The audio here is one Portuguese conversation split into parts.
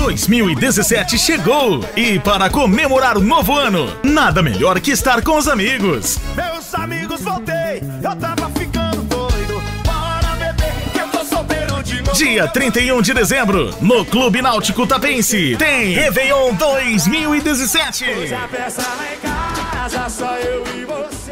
2017 chegou e para comemorar o novo ano, nada melhor que estar com os amigos. Meus amigos, voltei, eu tava ficando doido. Bora beber, que eu tô solteiro de novo. Dia 31 de dezembro, no Clube Náutico Tapense, tem Réveillon 2017. Hoje a festa lá em casa, só eu e você.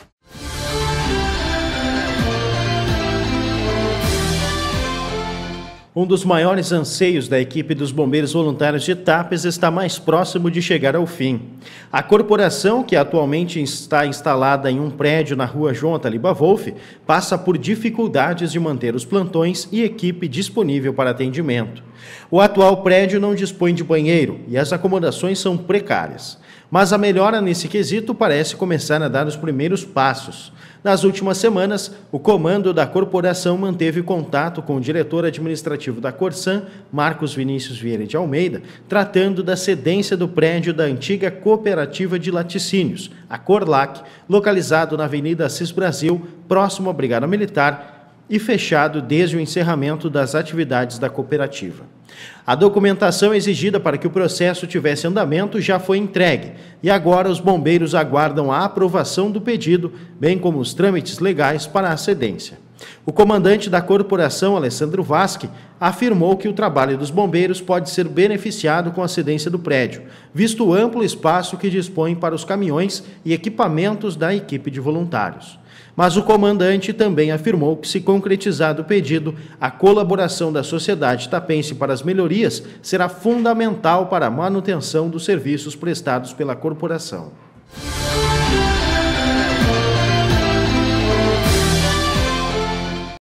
Um dos maiores anseios da equipe dos Bombeiros Voluntários de Tapes está mais próximo de chegar ao fim. A corporação, que atualmente está instalada em um prédio na rua João Ataliba Wolff, passa por dificuldades de manter os plantões e equipe disponível para atendimento. O atual prédio não dispõe de banheiro e as acomodações são precárias. Mas a melhora nesse quesito parece começar a dar os primeiros passos. Nas últimas semanas, o comando da corporação manteve contato com o diretor administrativo da Corsan, Marcos Vinícius Vieira de Almeida, tratando da cedência do prédio da antiga cooperativa de laticínios, a Corlac, localizado na Avenida Assis Brasil, próximo à Brigada Militar, e fechado desde o encerramento das atividades da cooperativa. A documentação exigida para que o processo tivesse andamento já foi entregue e agora os bombeiros aguardam a aprovação do pedido, bem como os trâmites legais para a cedência. O comandante da corporação, Alessandro Vasque, afirmou que o trabalho dos bombeiros pode ser beneficiado com a cedência do prédio, visto o amplo espaço que dispõe para os caminhões e equipamentos da equipe de voluntários. Mas o comandante também afirmou que, se concretizado o pedido, a colaboração da sociedade tapense para as melhorias será fundamental para a manutenção dos serviços prestados pela corporação.